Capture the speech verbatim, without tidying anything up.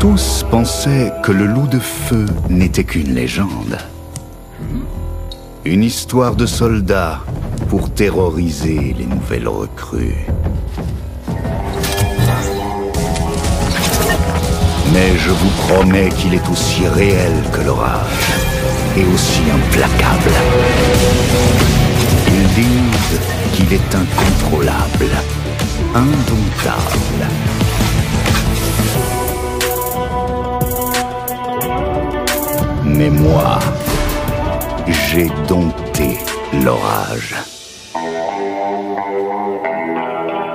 Tous pensaient que le loup de feu n'était qu'une légende. Une histoire de soldats pour terroriser les nouvelles recrues. Mais je vous promets qu'il est aussi réel que l'orage, et aussi implacable. Ils disent qu'il est incontrôlable, indomptable. Mais moi, j'ai dompté l'orage.